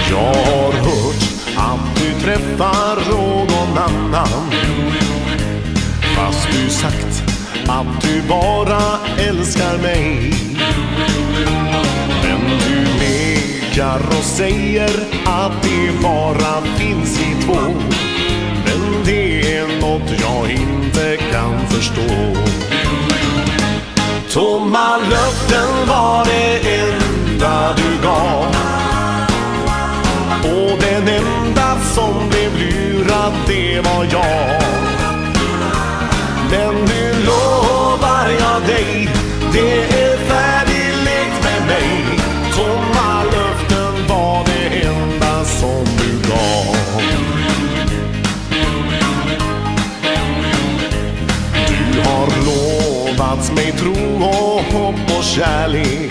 Jag har hört att du träffar någon annan, fast du sagt att du bara älskar mig. Men du nekar och säger att det bara finns i två. Men det är något jag inte kan förstå. Tomma löften var det enda du gav, och den enda som blev lurad, det var jag. Men nu lovar jag dig, det är färdiglekt med mig. Tomma löften var det enda som du gav. Du har lovat mig tro och hopp och kärlek,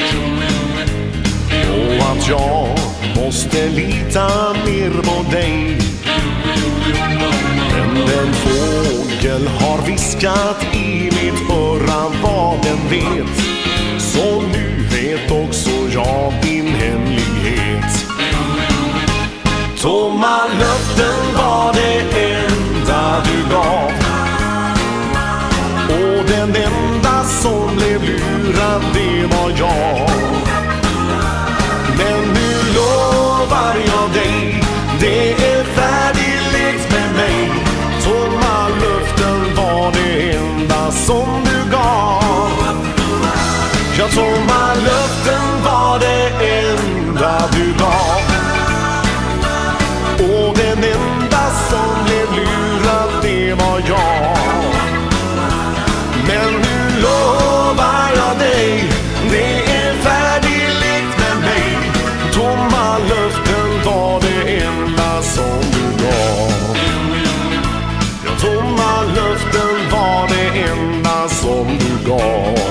och att jag måste lita mer på dig. Men en fågel har viskat i mitt öra vad den vet, så nu vet också jag din hemlighet. Tomma löften var det enda du gav, och den enda som blev lurad, det var jag. Men nu lovar jag dig, det är färdiglekt med mig. Tomma löften var det enda som du gav. Ja, tomma löften var det enda du gav, och den enda som blev lurad, det var jag. Men nu lovar jag dig, det är färdiglekt med mig. Tomma löften var det enda som du gav. Ja, tomma löften var det enda som du gav.